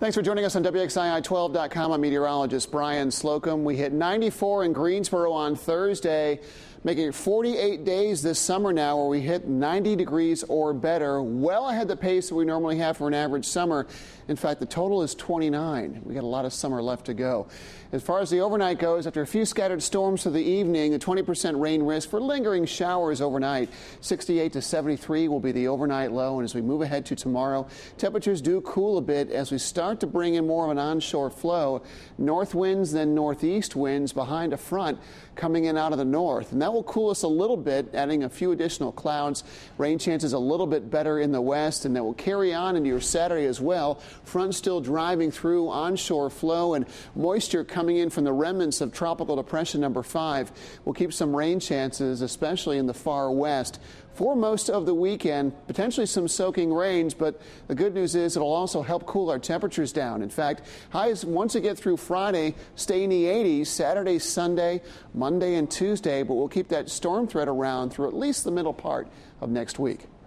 Thanks for joining us on WXII12.com. I'm meteorologist Brian Slocum. We hit 94 in Greensboro on Thursday, making it 48 days this summer now where we hit 90 degrees or better, well ahead the pace that we normally have for an average summer. In fact, the total is 29. We got a lot of summer left to go. As far as the overnight goes, after a few scattered storms for the evening, a 20% rain risk for lingering showers overnight. 68 to 73 will be the overnight low. And as we move ahead to tomorrow, temperatures do cool a bit as we start to bring in more of an onshore flow. North winds, then northeast winds behind a front coming in out of the north. And that will cool us a little bit, adding a few additional clouds. Rain chances a little bit better in the west, and that will carry on into your Saturday as well. Front still driving through onshore flow and moisture coming in from the remnants of Tropical Depression number 5 will keep some rain chances, especially in the far west, for most of the weekend. Potentially some soaking rains, but the good news is it'll also help cool our temperatures down. In fact, highs once we get through Friday stay in the 80s, Saturday, Sunday, Monday, and Tuesday, but we'll keep that storm threat around through at least the middle part of next week.